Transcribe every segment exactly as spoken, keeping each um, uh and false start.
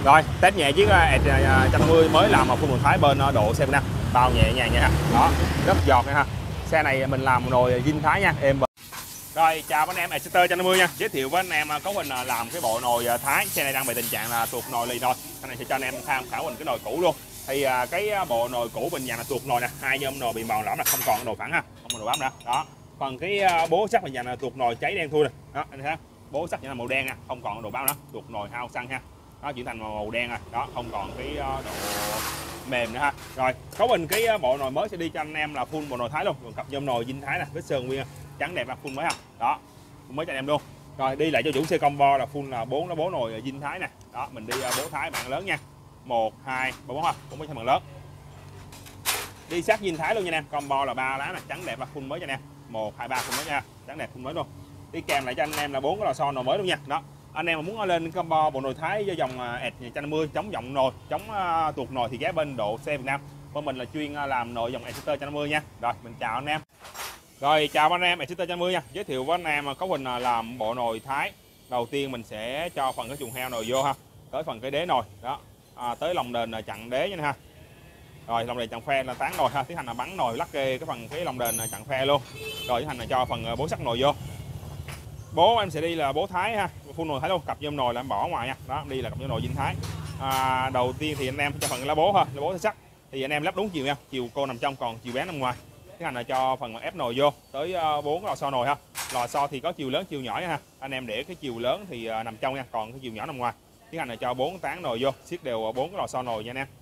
Rồi test nhẹ chiếc Edge một trăm năm mươi mới làm mà phun nguồn thái bên độ xe năm, bao nhẹ nhàng nha. Đó, rất giọt nha ha. Xe này mình làm nồi zin thái nha, em. Rồi chào anh em Exeter một trăm năm mươi nha. Giới thiệu với anh em có mình làm cái bộ nồi thái. Xe này đang bị tình trạng là tuột nồi lì nồi. Cái này sẽ cho anh em tham khảo mình cái nồi cũ luôn. Thì cái bộ nồi cũ bên nhà là tuột nồi nè, hai nhôm nồi bị mòn lõm là không còn nồi phẳng ha, không còn nồi bám nữa. Đó. Còn cái bố sắt bên nhà là tuột nồi cháy đen thui này. Đó, anh thấy bố sắt là màu đen nha, không còn nồi bám nữa, tuột nồi hao xăng ha. Nó chuyển thành màu đen rồi. Đó, không còn cái độ mềm nữa ha. Rồi, có mình cái bộ nồi mới sẽ đi cho anh em là full bộ nồi thái luôn, còn cặp nhôm nồi zin thái nè, vết sơn nguyên trắng đẹp là full mới ha. Đó, full mới cho anh em luôn. Rồi đi lại cho chủ xe combo là full là bốn nó bố nồi zin thái nè. Đó, mình đi bố thái bạn lớn nha. một hai ba bốn ha, cũng mới cho bạn lớn. Đi sát zin thái luôn nha anh em, combo là ba lá nè, trắng đẹp là full mới cho anh em. một hai ba full mới nha, trắng đẹp full mới luôn. Đi kèm lại cho anh em là bốn cái lò xo nồi mới luôn nha. Đó. Anh em mà muốn lên combo bộ nồi thái do dòng Edge một trăm năm mươi chống giọng nồi, chống uh, tuột nồi thì ghé bên độ xe Việt Nam. Bên mình là chuyên uh, làm nồi dòng Exeter một trăm năm mươi nha. Rồi mình chào anh em. Rồi chào anh em Exeter một trăm năm mươi nha. Giới thiệu với anh em có mình uh, làm bộ nồi thái. Đầu tiên mình sẽ cho phần cái chuồng heo nồi vô ha, tới phần cái đế nồi đó, à, tới lồng đền là chặn đế nha ha. Rồi lồng đền chặn phe là tán nồi ha, tiến hành là bắn nồi lắc kê cái phần cái lồng đền chặn phe luôn. Rồi tiến hành là cho phần uh, bố sắt nồi vô. Bố em sẽ đi là bố thái ha, phun nồi thái luôn, cặp nhôm nồi là em bỏ ngoài nha. Đó, em đi là cặp nhôm nồi zin thái. À, đầu tiên thì anh em cho phần lá bố ha, lá bố sắt thì anh em lắp đúng chiều nha, chiều cô nằm trong còn chiều bé nằm ngoài. Tiến hành là cho phần ép nồi vô tới bốn lò xo nồi ha. Lò xo thì có chiều lớn chiều nhỏ nha ha. Anh em để cái chiều lớn thì nằm trong nha, còn cái chiều nhỏ nằm ngoài. Tiến hành là cho bốn tán nồi vô, siết đều bốn lò xo nồi nha anh em.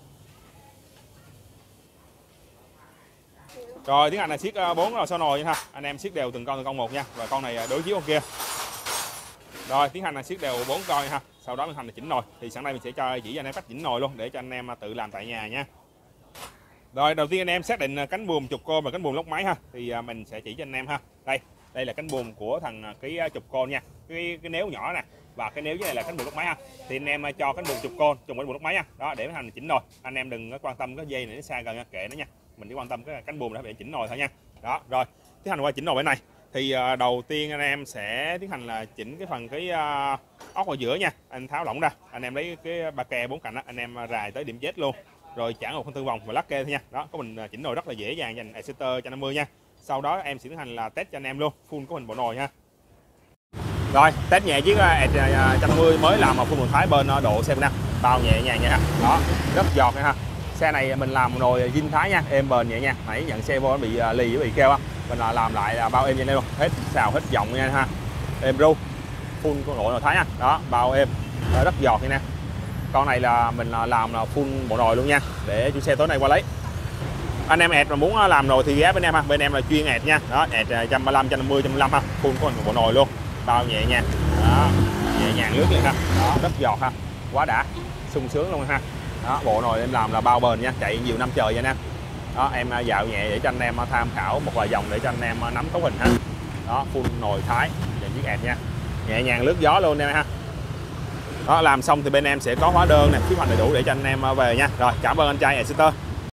Rồi tiến hành là siết bốn lò xo nồi nha ha. Anh em siết đều từng con từng con một nha. Và con này đối chiếu con kia. Rồi tiến hành là siết đều bốn con nha ha. Sau đó tiến hành là chỉnh nồi. Thì sẵn đây mình sẽ cho chỉ cho anh em cách chỉnh nồi luôn để cho anh em tự làm tại nhà nha. Rồi đầu tiên anh em xác định cánh buồm trục côn và cánh buồm lốc máy ha. Thì mình sẽ chỉ cho anh em ha. Đây, đây là cánh buồm của thằng cái trục côn nha. Cái cái néo nhỏ nè và cái néo dưới này là cánh buồm lốc máy ha. Thì anh em cho cánh buồm trục côn trùng với buồm lốc máy nha. Đó để tiến hành chỉnh nồi. Anh em đừng có quan tâm cái dây này nó xa gần nha, kệ nó nha. Mình chỉ quan tâm cái cánh buồm để chỉnh nồi thôi nha. Đó, rồi tiến hành qua chỉnh nồi bên này. Thì uh, đầu tiên anh em sẽ tiến hành là chỉnh cái phần cái uh, ốc ở giữa nha. Anh tháo lỏng ra, anh em lấy cái ba ke bốn cạnh đó, anh em rài tới điểm chết luôn. Rồi chẵn một con tư vòng và lắc ke thôi nha. Đó, có mình chỉnh nồi rất là dễ dàng dành Exeter một trăm năm mươi nha. Sau đó em sẽ tiến hành là test cho anh em luôn, full của mình bộ nồi nha. Rồi, test nhẹ chiếc Edge một trăm năm mươi mới làm mà phun nguồn thái bên độ xe năm, bao nhẹ nhàng nha. Đó, rất giọt nha ha. Xe này mình làm nồi zin thái nha, êm bền nhẹ nha. Nãy nhận xe vô nó bị lì với bị keo á, mình là làm lại là bao êm nha luôn, hết xào hết giọng nha ha. Êm ru, full con nồi nồi thái nha. Đó, bao êm, rất giọt nha nè. Con này là mình làm là full bộ nồi luôn nha, để chủ xe tối nay qua lấy. Anh em Edge mà muốn làm nồi thì ghé bên em ha, bên em là chuyên Edge nha. Đó, Edge một trăm ba mươi lăm, một trăm năm mươi, một trăm năm mươi ha, full của mình bộ nồi luôn, bao nhẹ nha. Đó, nhẹ nhàng lướt lên ha. Đó, rất giọt ha, quá đã, sung sướng luôn ha. Đó, bộ nồi em làm là bao bền nha, chạy nhiều năm trời nha anh em. Đó, em dạo nhẹ để cho anh em tham khảo một vài vòng để cho anh em nắm cấu hình ha. Đó, full nồi thái và chiếc Edge nha, nhẹ nhàng lướt gió luôn em ha. Đó, làm xong thì bên em sẽ có hóa đơn nè, phí hoạch đầy đủ để cho anh em về nha. Rồi, cảm ơn anh trai Exeter.